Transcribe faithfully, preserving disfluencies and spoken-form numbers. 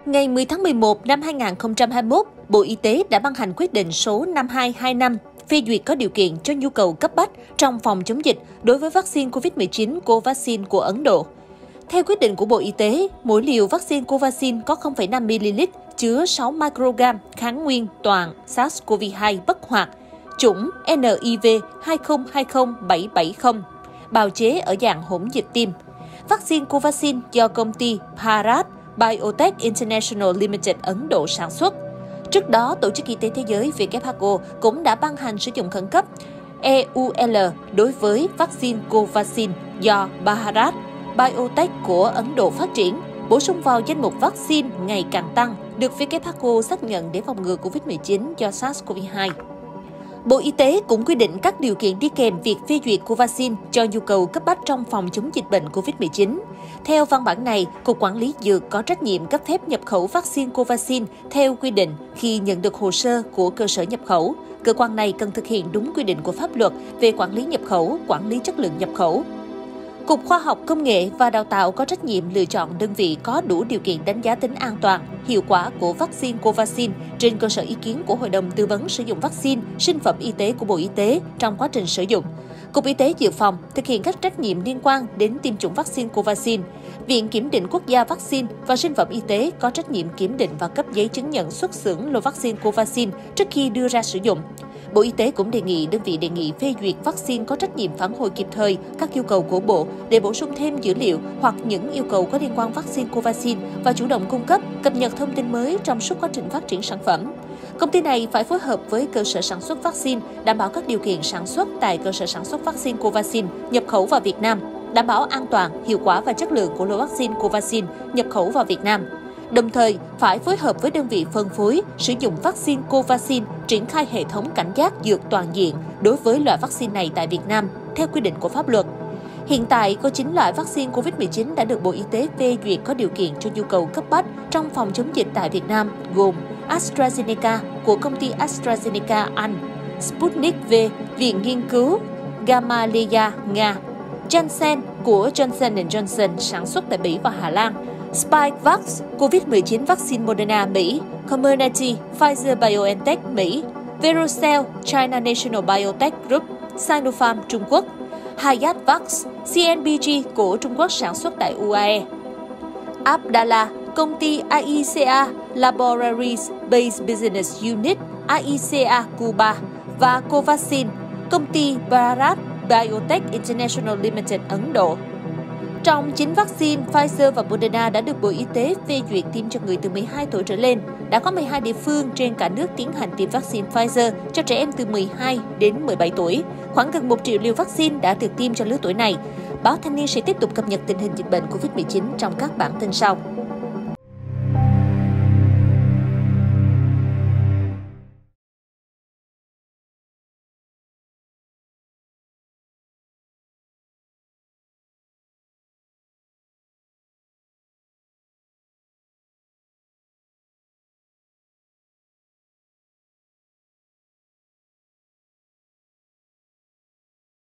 Ngày mười tháng mười một năm hai nghìn không trăm hai mươi mốt, Bộ Y tế đã ban hành quyết định số năm hai hai năm phê duyệt có điều kiện cho nhu cầu cấp bách trong phòng chống dịch đối với vaccine Covid mười chín Covaxin của Ấn Độ. Theo quyết định của Bộ Y tế, mỗi liều vaccine Covaxin có không phẩy năm mi-li-lít chứa sáu microgram kháng nguyên toàn SARS-xê o vê hai bất hoạt, chủng N I V hai không hai không bảy bảy không, bào chế ở dạng hỗn dịch tiêm. Vaccine Covaxin do công ty Bharat Biotech International Limited Ấn Độ sản xuất. Trước đó, Tổ chức Y tế Thế giới W H O cũng đã ban hành sử dụng khẩn cấp E U L đối với vaccine Covaxin do Bharat Biotech của Ấn Độ phát triển, bổ sung vào danh mục vaccine ngày càng tăng, được W H O xác nhận để phòng ngừa Covid mười chín do SARS-xê o vê hai. Bộ Y tế cũng quy định các điều kiện đi kèm việc phê duyệt Covaxin cho nhu cầu cấp bách trong phòng chống dịch bệnh Covid mười chín. Theo văn bản này, Cục Quản lý Dược có trách nhiệm cấp phép nhập khẩu vaccine Covaxin theo quy định khi nhận được hồ sơ của cơ sở nhập khẩu. Cơ quan này cần thực hiện đúng quy định của pháp luật về quản lý nhập khẩu, quản lý chất lượng nhập khẩu. Cục Khoa học Công nghệ và Đào tạo có trách nhiệm lựa chọn đơn vị có đủ điều kiện đánh giá tính an toàn, hiệu quả của vaccine Covaxin trên cơ sở ý kiến của Hội đồng Tư vấn sử dụng vaccine, sinh phẩm y tế của Bộ Y tế trong quá trình sử dụng. Cục Y tế Dự phòng thực hiện các trách nhiệm liên quan đến tiêm chủng vaccine Covaxin. Viện Kiểm định Quốc gia Vaccine và Sinh phẩm Y tế có trách nhiệm kiểm định và cấp giấy chứng nhận xuất xưởng lô vaccine Covaxin trước khi đưa ra sử dụng. Bộ Y tế cũng đề nghị đơn vị đề nghị phê duyệt vaccine có trách nhiệm phản hồi kịp thời các yêu cầu của Bộ để bổ sung thêm dữ liệu hoặc những yêu cầu có liên quan vaccine Covaxin và chủ động cung cấp, cập nhật thông tin mới trong suốt quá trình phát triển sản phẩm. Công ty này phải phối hợp với cơ sở sản xuất vaccine, đảm bảo các điều kiện sản xuất tại cơ sở sản xuất vaccine Covaxin nhập khẩu vào Việt Nam, đảm bảo an toàn, hiệu quả và chất lượng của lô vaccine Covaxin nhập khẩu vào Việt Nam. Đồng thời, phải phối hợp với đơn vị phân phối, sử dụng vaccine Covaxin, triển khai hệ thống cảnh giác dược toàn diện đối với loại vaccine này tại Việt Nam, theo quy định của pháp luật. Hiện tại, có chín loại vaccine Covid mười chín đã được Bộ Y tế phê duyệt có điều kiện cho nhu cầu cấp bách trong phòng chống dịch tại Việt Nam, gồm AstraZeneca của công ty AstraZeneca Anh, Sputnik V, Viện Nghiên cứu Gamaleya, Nga, Janssen của Johnson and Johnson sản xuất tại Bỉ và Hà Lan, Spikevax, Covid mười chín vaccine Moderna, Mỹ, Comirnaty, Pfizer-BioNTech, Mỹ, Verocell, China National Biotech Group, Sinopharm, Trung Quốc, Hayatvax, C N B G của Trung Quốc sản xuất tại U A E, Abdala, công ty A I C A Laboratories Based Business Unit, A I C A Cuba và Covaxin, công ty Bharat Biotech International Limited, Ấn Độ. Trong chín vaccine, Pfizer và Moderna đã được Bộ Y tế phê duyệt tiêm cho người từ mười hai tuổi trở lên. Đã có mười hai địa phương trên cả nước tiến hành tiêm vaccine Pfizer cho trẻ em từ mười hai đến mười bảy tuổi. Khoảng gần một triệu liều vaccine đã được tiêm cho lứa tuổi này. Báo Thanh niên sẽ tiếp tục cập nhật tình hình dịch bệnh Covid mười chín trong các bản tin sau.